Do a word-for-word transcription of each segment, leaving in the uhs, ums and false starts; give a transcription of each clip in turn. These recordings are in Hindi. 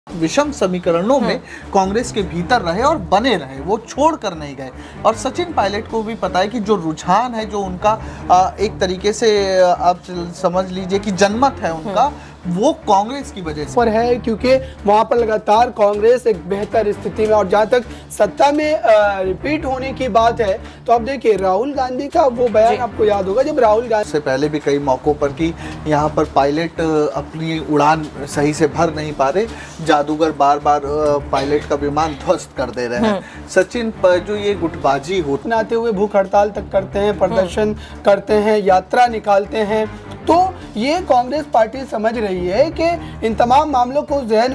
विषम समीकरणों में कांग्रेस के भीतर रहे और बने रहे, वो छोड़ कर नहीं गए। और सचिन पायलट को भी पता है कि जो रुझान है, जो उनका एक तरीके से आप समझ लीजिए कि जनमत है उनका, वो कांग्रेस की वजह से पर है, क्योंकि वहां पर लगातार कांग्रेस एक बेहतर स्थिति में। और जहां तक सत्ता में आ, रिपीट होने की बात है, तो आप देखिए राहुल गांधी का वो बयान आपको याद होगा, जब राहुल गांधी से पहले भी कई मौकों पर कि यहाँ पर पायलट अपनी उड़ान सही से भर नहीं पा रहे, जादूगर बार बार पायलट का विमान ध्वस्त कर दे रहे हैं। सचिन पर जो ये गुटबाजी होती आते हुए भूख हड़ताल तक करते हैं, प्रदर्शन करते हैं, यात्रा निकालते हैं, तो ये कांग्रेस पार्टी समझ रही है कि इन तमाम मामलों को जहन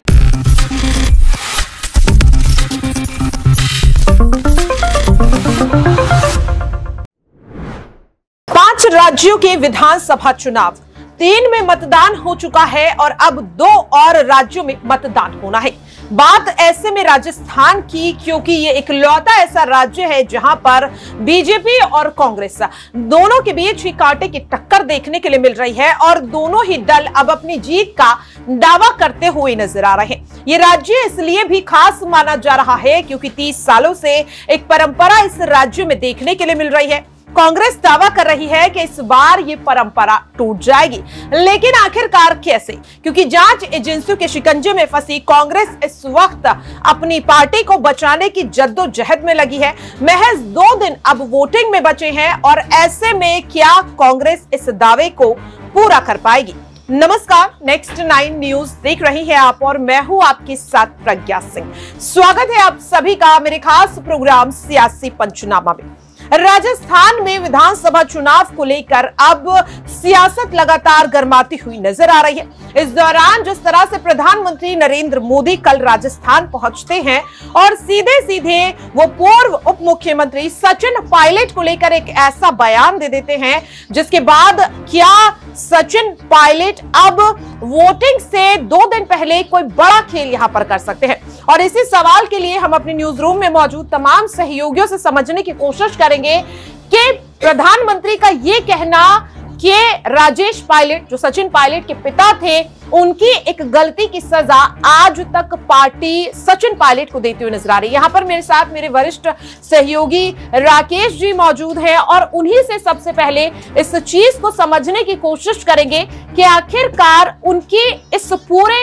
पांच राज्यों के विधानसभा चुनाव, तीन में मतदान हो चुका है और अब दो और राज्यों में मतदान होना है। बात ऐसे में राजस्थान की, क्योंकि ये इकलौता ऐसा राज्य है जहां पर बीजेपी और कांग्रेस दोनों के बीच ही कांटे की टक्कर देखने के लिए मिल रही है और दोनों ही दल अब अपनी जीत का दावा करते हुए नजर आ रहे हैं। ये राज्य इसलिए भी खास माना जा रहा है क्योंकि तीस सालों से एक परंपरा इस राज्य में देखने के लिए मिल रही है। कांग्रेस दावा कर रही है कि इस बार ये परंपरा टूट जाएगी, लेकिन आखिरकार कैसे? क्योंकि जांच एजेंसियों के शिकंजे में फंसी कांग्रेस इस वक्त अपनी पार्टी को बचाने की जद्दोजहद में लगी है। महज दो दिन अब वोटिंग में बचे हैं और ऐसे में क्या कांग्रेस इस दावे को पूरा कर पाएगी? नमस्कार, नेक्स्ट नाइन न्यूज देख रही है आप और मैं हूं आपके साथ प्रज्ञा सिंह। स्वागत है आप सभी का मेरे खास प्रोग्राम सियासी पंचनामा में। राजस्थान में विधानसभा चुनाव को लेकर अब सियासत लगातार गर्माती हुई नजर आ रही है। इस दौरान जिस तरह से प्रधानमंत्री नरेंद्र मोदी कल राजस्थान पहुंचते हैं और सीधे सीधे वो पूर्व उप मुख्यमंत्री सचिन पायलट को लेकर एक ऐसा बयान दे देते हैं, जिसके बाद क्या सचिन पायलट अब वोटिंग से दो दिन पहले कोई बड़ा खेल यहां पर कर सकते हैं? और इसी सवाल के लिए हम अपने न्यूज रूम में मौजूद तमाम सहयोगियों से समझने की कोशिश करेंगे कि प्रधानमंत्री का ये कहना कि राजेश पायलट जो सचिन पायलट के पिता थे, उनकी एक गलती की सजा आज तक पार्टी सचिन पायलट को देती हुई नजर आ रही है। यहाँ पर मेरे साथ मेरे वरिष्ठ सहयोगी राकेश जी मौजूद हैं और उन्हीं से सबसे पहले इस चीज को समझने की कोशिश करेंगे कि आखिरकार उनकी इस पूरे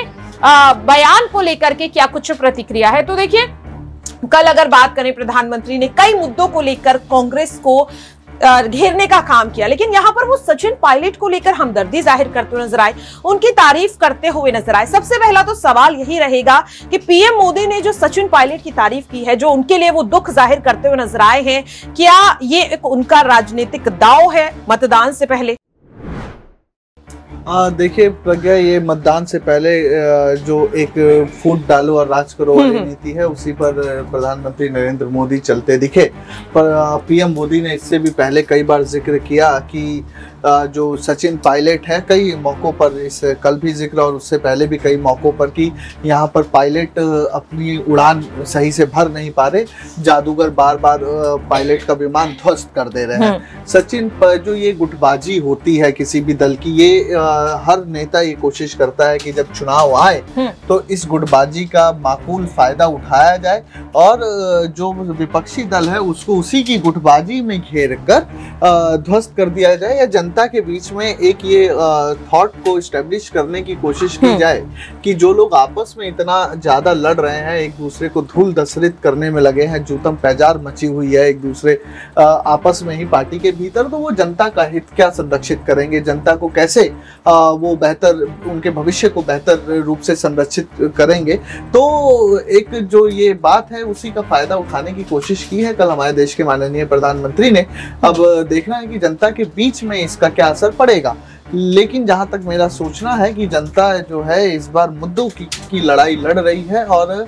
बयान को लेकर के क्या कुछ प्रतिक्रिया है। तो देखिए, कल अगर बात करें, प्रधानमंत्री ने कई मुद्दों को लेकर कांग्रेस को घेरने का काम किया, लेकिन यहाँ पर वो सचिन पायलट को लेकर हमदर्दी जाहिर करते हुए नजर आए, उनकी तारीफ करते हुए नजर आए। सबसे पहला तो सवाल यही रहेगा कि पीएम मोदी ने जो सचिन पायलट की तारीफ की है, जो उनके लिए वो दुख जाहिर करते हुए नजर आए हैं, क्या ये एक उनका राजनीतिक दांव है मतदान से पहले? देखिए प्रज्ञा, ये मतदान से पहले जो एक फूट डालो और राज करो वाली नीति है, उसी पर प्रधानमंत्री नरेंद्र मोदी चलते दिखे। पर पीएम मोदी ने इससे भी पहले कई बार जिक्र किया कि जो सचिन पायलट है, कई मौकों पर, इस कल भी जिक्र और उससे पहले भी कई मौकों पर, कि यहाँ पर पायलट अपनी उड़ान सही से भर नहीं पा रहे, जादूगर बार बार पायलट का विमान ध्वस्त कर दे रहे हैं। सचिन पर जो ये गुटबाजी होती है किसी भी दल की, ये हर नेता ये कोशिश करता है कि जब चुनाव आए तो इस गुटबाजी का माकूल फायदा उठाया जाए और जो विपक्षी दल है उसको उसी की गुटबाजी में घेर कर ध्वस्त कर दिया जाए, या जनता के बीच में एक ये थॉट को एस्टेब्लिश करने की कोशिश की जाए कि जो लोग आपस में इतना ज्यादा लड़ रहे हैं, एक दूसरे को धूल दसरित करने में लगे हैं, जूतम पैजार मची हुई है एक दूसरे आपस में ही पार्टी के भीतर, तो वो जनता का हित क्या संरक्षित करेंगे, जनता को कैसे वो बेहतर, उनके भविष्य को बेहतर रूप से संरक्षित करेंगे। तो एक जो ये बात है उसी का फायदा उठाने की कोशिश की है कल हमारे देश के माननीय प्रधानमंत्री ने। अब देखना है कि जनता के बीच में इसका क्या असर पड़ेगा, लेकिन जहां तक मेरा सोचना है कि जनता जो है इस बार मुद्दों की, की लड़ाई लड़ रही है और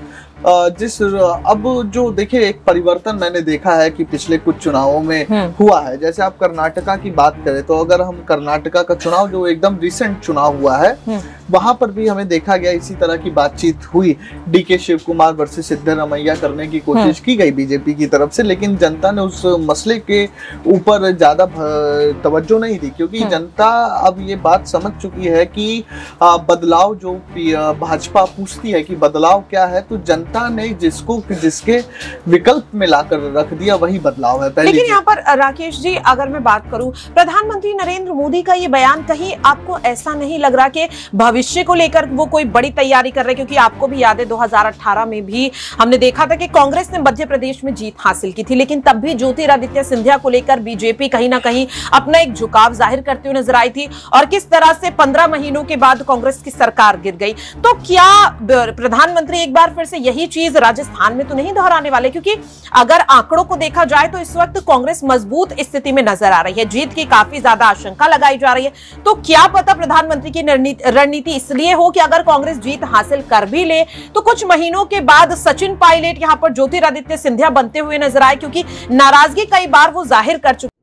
जिस अब जो देखिए एक परिवर्तन मैंने देखा है कि पिछले कुछ चुनावों में हुआ है। जैसे आप कर्नाटका की बात करें तो अगर हम कर्नाटका का चुनाव जो एकदम रिसेंट चुनाव हुआ है वहां पर भी हमें देखा गया इसी तरह की बातचीत हुई। डी के शिव कुमार वर्सेस सिद्धरमैया करने की कोशिश की गई बीजेपी की तरफ से, लेकिन जनता ने उस मसले के ऊपर ज्यादा तवज्जो नहीं दी, क्योंकि जनता अब ये बात समझ चुकी है कि बदलाव जो भाजपा पूछती है कि बदलाव क्या है, तो जनता ने जिसको जिसके विकल्प में लाकर रख दिया वही बदलाव है। पहले लेकिन यहाँ पर राकेश जी अगर मैं बात करूं, प्रधानमंत्री नरेंद्र मोदी का ये बयान कहीं आपको ऐसा नहीं लग रहा कि भविष्य को लेकर वो कोई बड़ी तैयारी कर रहे हैं? क्योंकि आपको भी याद है दो हज़ार अठारह में भी हमने देखा था कि कांग्रेस ने मध्य प्रदेश में जीत हासिल की थी, लेकिन तब भी ज्योतिरादित्य सिंधिया को लेकर बीजेपी कहीं ना कहीं अपना एक झुकाव जाहिर करते हुए नजर आई थी, और किस तरह से पंद्रह महीनों के बाद कांग्रेस की सरकार गिर गई। तो क्या प्रधानमंत्री एक बार फिर से यही चीज राजस्थान में तो नहीं दोहराने वाले? क्योंकि अगर आंकड़ों को देखा जाए तो इस वक्त कांग्रेस मजबूत स्थिति में नजर आ रही है, जीत की काफी ज्यादा आशंका लगाई जा रही है। तो क्या पता प्रधानमंत्री की रणनीति इसलिए हो कि अगर कांग्रेस जीत हासिल कर भी ले तो कुछ महीनों के बाद सचिन पायलट यहां पर ज्योतिरादित्य सिंधिया बनते हुए नजर आए, क्योंकि नाराजगी कई बार वो जाहिर कर चुके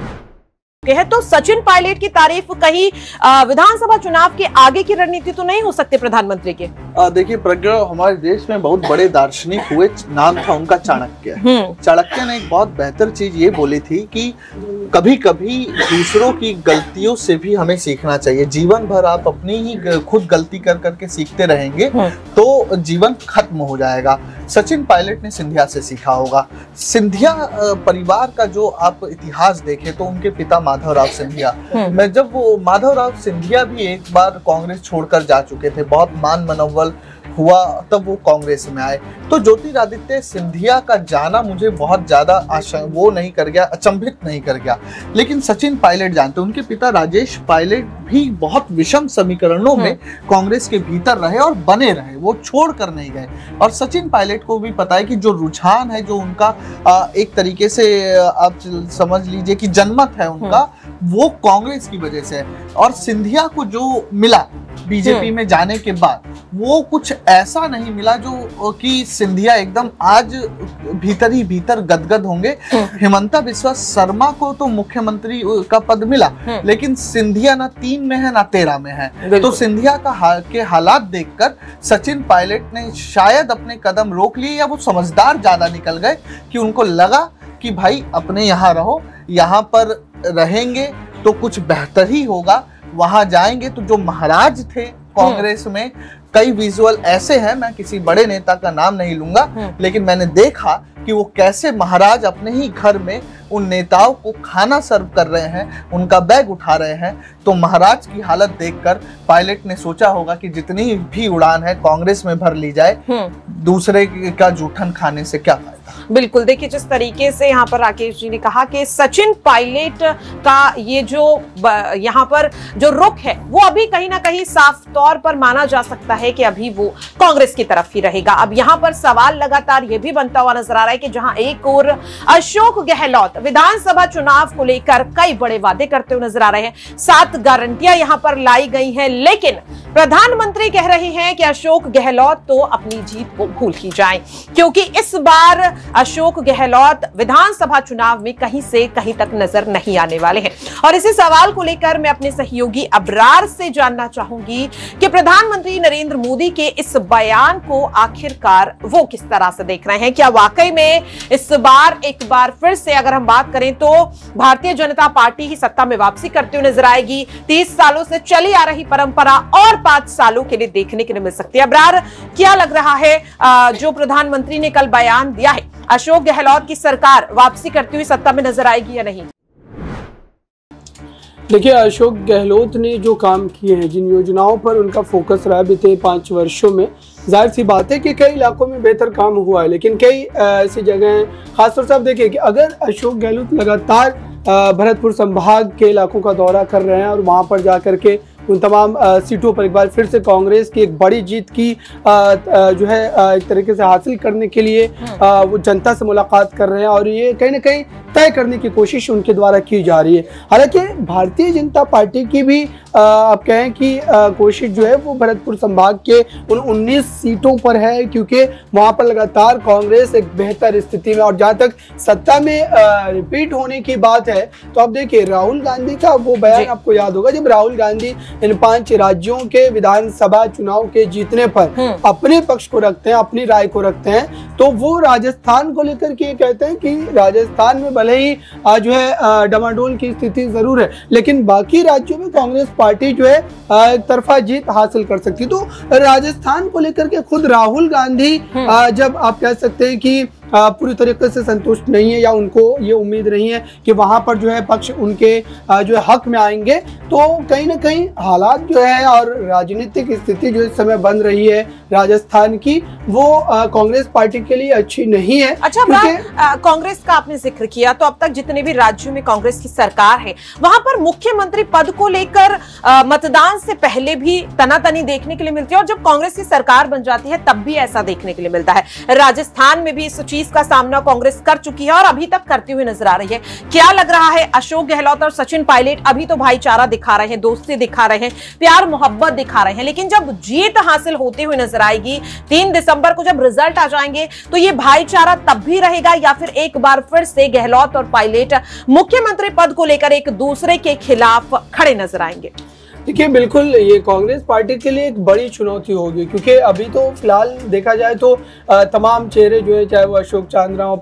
है। तो सचिन पायलट की तारीफ कहीं विधानसभा चुनाव के आगे की रणनीति तो नहीं हो सकते प्रधानमंत्री के? देखिए प्रज्ञा, हमारे देश में बहुत बड़े दार्शनिक हुए, नाम था उनका चाणक्य। चाणक्य ने एक बहुत बेहतर चीज ये बोली थी कि कभी कभी दूसरों की गलतियों से भी हमें सीखना चाहिए। जीवन भर आप अपनी ही खुद गलती कर करके सीखते रहेंगे तो जीवन खत्म हो जाएगा। सचिन पायलट ने सिंधिया से सीखा होगा। सिंधिया परिवार का जो आप इतिहास देखें तो उनके पिता माधवराव सिंधिया, मैं जब वो माधवराव सिंधिया भी एक बार कांग्रेस छोड़कर जा चुके थे, बहुत मान मनोबल हुआ तब वो कांग्रेस में आए। तो ज्योतिरादित्य सिंधिया का जाना मुझे बहुत ज्यादा आशा वो नहीं कर गया, अचंभित नहीं कर गया। लेकिन सचिन पायलट जानते, उनके पिता राजेश पायलट भी बहुत विषम समीकरणों में कांग्रेस के भीतर रहे और बने रहे, वो छोड़ कर नहीं गए। और सचिन पायलट को भी पता है कि जो रुझान है, जो उनका आ, एक तरीके से आप समझ लीजिए कि जनमत है उनका, वो कांग्रेस की वजह से है। और सिंधिया को जो मिला बीजेपी में जाने के बाद, वो कुछ ऐसा नहीं मिला जो कि सिंधिया एकदम आज भीतर ही भीतर गदगद होंगे। हिमंता बिस्वा शर्मा को तो मुख्यमंत्री का पद मिला, लेकिन सिंधिया ना तीन में है ना तेरह में है। तो सिंधिया का हाल के हालात देखकर सचिन पायलट ने शायद अपने कदम रोक लिए, या वो समझदार ज्यादा निकल गए कि उनको लगा कि भाई अपने यहाँ रहो, यहाँ पर रहेंगे तो कुछ बेहतर ही होगा। वहां जाएंगे तो जो महाराज थे कांग्रेस में, कई विजुअल ऐसे हैं, मैं किसी बड़े नेता का नाम नहीं लूंगा, लेकिन मैंने देखा कि वो कैसे महाराज अपने ही घर में उन नेताओं को खाना सर्व कर रहे हैं, उनका बैग उठा रहे हैं। तो महाराज की हालत देखकर पायलट ने सोचा होगा कि जितनी भी उड़ान है कांग्रेस में भर ली जाए, दूसरे का जूठन खाने से क्या फायदा। बिल्कुल, देखिए जिस तरीके से यहाँ पर राकेश जी ने कहा कि सचिन पायलट का ये जो यहाँ पर जो रुख है वो अभी कहीं ना कहीं साफ तौर पर माना जा सकता है कि अभी वो कांग्रेस की तरफ ही रहेगा। अब यहाँ पर सवाल लगातार ये भी बनता हुआ नजर आ रहा है कि जहां एक और अशोक गहलोत विधानसभा चुनाव को लेकर कई बड़े वादे करते हुए नजर आ रहे हैं, सात गारंटियां यहां पर लाई गई हैं, लेकिन प्रधानमंत्री कह रहे हैं कि अशोक गहलोत तो अपनी जीत को भूल ही जाएं, क्योंकि इस बार अशोक गहलोत विधानसभा चुनाव में कहीं से कहीं तक नजर नहीं आने वाले हैं। और इसी सवाल को लेकर मैं अपने सहयोगी अबरार से जानना चाहूंगी कि प्रधानमंत्री नरेंद्र मोदी के इस बयान को आखिरकार वो किस तरह से देख रहे हैं। क्या वाकई में इस बार एक बार फिर से अगर हम बात करें तो भारतीय जनता पार्टी ही सत्ता में वापसी करते हुए नजर आएगी? तीस सालों से चली आ रही परंपरा और पांच सालों के लिए देखने के लिए मिल सकती है। अबरार, क्या लग रहा है जो प्रधानमंत्री ने कल बयान दिया है, अशोक गहलोत की सरकार वापसी करती हुई सत्ता में नजर आएगी या नहीं? देखिए, अशोक गहलोत ने जो काम किए हैं, जिन योजनाओं पर उनका फोकस रहा बीते पाँच वर्षों में, जाहिर सी बात है कि कई इलाकों में बेहतर काम हुआ है, लेकिन कई ऐसी जगह खासतौर से आप देखिए कि अगर अशोक गहलोत लगातार भरतपुर संभाग के इलाकों का दौरा कर रहे हैं और वहां पर जाकर के उन तमाम सीटों पर एक बार फिर से कांग्रेस की एक बड़ी जीत की आ, आ, जो है आ, एक तरीके से हासिल करने के लिए आ, वो जनता से मुलाकात कर रहे हैं, और ये कहीं ना कहीं तय करने की कोशिश उनके द्वारा की जा रही है। हालांकि भारतीय जनता पार्टी की भी आप कहें कि आ, कोशिश जो है वो भरतपुर संभाग के उन उन्नीस सीटों पर है, क्योंकि वहां पर लगातार कांग्रेस एक बेहतर स्थिति में, और जहां तक सत्ता में आ, रिपीट होने की बात है तो आप देखिए राहुल गांधी का वो बयान आपको याद होगा, जब राहुल गांधी इन पांच राज्यों के विधानसभा चुनाव के जीतने पर अपने पक्ष को रखते हैं, अपनी राय को रखते हैं, तो वो राजस्थान को लेकर के कहते हैं कि राजस्थान में भले ही जो है डमाडोल की स्थिति जरूर है, लेकिन बाकी राज्यों में कांग्रेस पार्टी जो है एक तरफा जीत हासिल कर सकती। तो राजस्थान को लेकर के खुद राहुल गांधी जब आप कह सकते हैं कि पूरी तरीके से संतुष्ट नहीं है, या उनको ये उम्मीद नहीं है कि वहां पर जो है पक्ष उनके जो है हक में आएंगे, तो कहीं ना कहीं हालात जो है और राजनीतिक स्थिति जो इस समय बन रही है राजस्थान की, वो कांग्रेस पार्टी के लिए अच्छी नहीं है। अच्छा, कांग्रेस का आपने जिक्र किया, तो अब तक जितने भी राज्यों में कांग्रेस की सरकार है वहां पर मुख्यमंत्री पद को लेकर मतदान से पहले भी तनातनी देखने के लिए मिलती है, और जब कांग्रेस की सरकार बन जाती है तब भी ऐसा देखने के लिए मिलता है। राजस्थान में भी इस चीज का सामना कांग्रेस कर चुकी है और अभी तक करती हुई नजर आ रही है। क्या लग रहा है, अशोक गहलोत और सचिन पायलट अभी तो भाईचारा दिखा रहे हैं, दोस्ती दिखा रहे हैं, प्यार मोहब्बत दिखा रहे हैं, लेकिन जब जीत हासिल होती हुई नजर आएगी तीन दिसंबर को जब रिजल्ट आ जाएंगे, तो ये भाईचारा तब भी रहेगा, या फिर एक बार फिर से गहलोत और पायलट मुख्यमंत्री पद को लेकर एक दूसरे के खिलाफ खड़े नजर आएंगे? देखिए, बिल्कुल ये कांग्रेस पार्टी के लिए एक बड़ी चुनौती होगी, क्योंकि अभी तो फिलहाल देखा जाए तो तमाम चेहरे जो है, चाहे वो अशोक चांद्रा हो,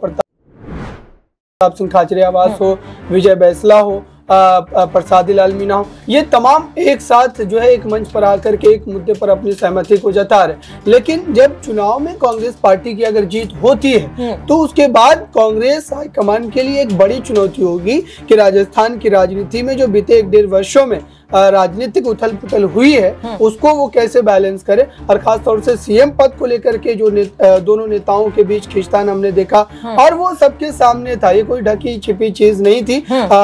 प्रताप सिंह खाचरियावास हो, विजय बैसला हो, प्रसादी लाल मीणा हो, ये तमाम एक साथ जो है एक मंच पर आकर के एक मुद्दे पर अपनी सहमति को जता रहे। लेकिन जब चुनाव में कांग्रेस पार्टी की अगर जीत होती है तो उसके बाद कांग्रेस हाईकमान के लिए एक बड़ी चुनौती होगी कि राजस्थान की राजनीति में जो बीते एक डेढ़ वर्षों में राजनीतिक उथल पुथल हुई है उसको वो कैसे बैलेंस करे, और खासतौर से सीएम पद को लेकर के जो ने, दोनों नेताओं के बीच खींचतान हमने देखा, और वो सबके सामने था, ये कोई ढकी छिपी चीज नहीं थी।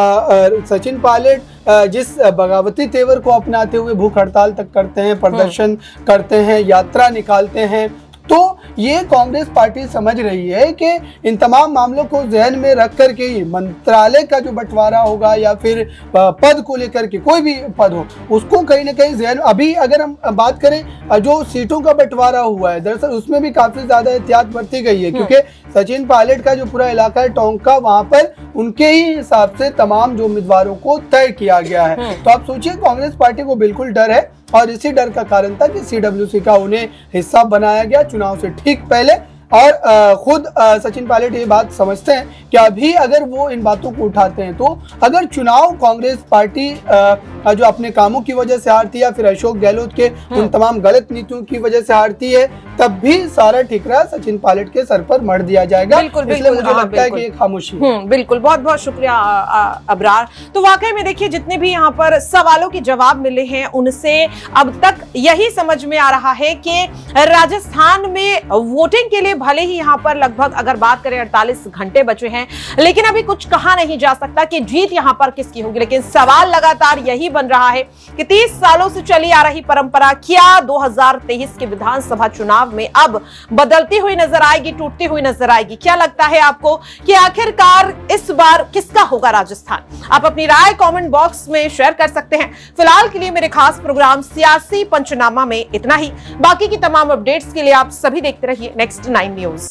आ, सचिन पायलट जिस बगावती तेवर को अपनाते हुए भूख हड़ताल तक करते हैं, प्रदर्शन करते हैं, यात्रा निकालते हैं, तो ये कांग्रेस पार्टी समझ रही है कि इन तमाम मामलों को जहन में रख करके ही मंत्रालय का जो बंटवारा होगा या फिर पद को लेकर के कोई भी पद हो, उसको कहीं ना कहीं जहन, अभी अगर हम बात करें जो सीटों का बंटवारा हुआ है, दरअसल उसमें भी काफी ज्यादा एहतियात बरती गई है, क्योंकि सचिन पायलट का जो पूरा इलाका है टोंका, वहां पर उनके ही हिसाब से तमाम जो उम्मीदवारों को तय किया गया है। तो आप सोचिए, कांग्रेस पार्टी को बिल्कुल डर है, और इसी डर का कारण था कि सीडब्ल्यूसी का उन्हें हिस्सा बनाया गया चुनाव से ठीक पहले, और खुद सचिन पायलट ये बात समझते हैं कि अभी अगर वो इन बातों को उठाते हैं तो अगर चुनाव कांग्रेस पार्टी जो अपने कामों की वजह से हारती है या फिर अशोक गहलोत के उन तमाम गलत नीतियों की वजह से हारती है, तब भी सारा ठिकरा सचिन पायलट के सर पर मढ़ दिया जाएगा। बिल्कुल, इसलिए बिल्कुल, मुझे हाँ, लगता है कि ये खामोशी। बिल्कुल, बहुत बहुत शुक्रिया अबरार। तो वाकई में देखिए, जितने भी यहाँ पर सवालों के जवाब मिले हैं उनसे अब तक यही समझ में आ रहा है कि राजस्थान में वोटिंग के लिए भले ही यहाँ पर लगभग अगर बात करें अड़तालीस घंटे बचे हैं, लेकिन अभी कुछ कहा नहीं जा सकता कि जीत यहाँ पर किसकी होगी। लेकिन सवाल लगातार यही बन रहा है कि तीस सालों से चली आ रही परंपरा क्या दो हज़ार तेईस के विधानसभा चुनाव में अब बदलती हुई नजर आएगी, टूटती हुई नजर आएगी? क्या लगता है आपको कि आखिरकार इस बार किसका होगा राजस्थान? आप अपनी राय कमेंट बॉक्स में शेयर कर सकते हैं। फिलहाल के लिए मेरे खास प्रोग्राम सियासी पंचनामा में इतना ही। बाकी की तमाम अपडेट्स के लिए आप सभी देखते रहिए नेक्स्ट नाइन न्यूज।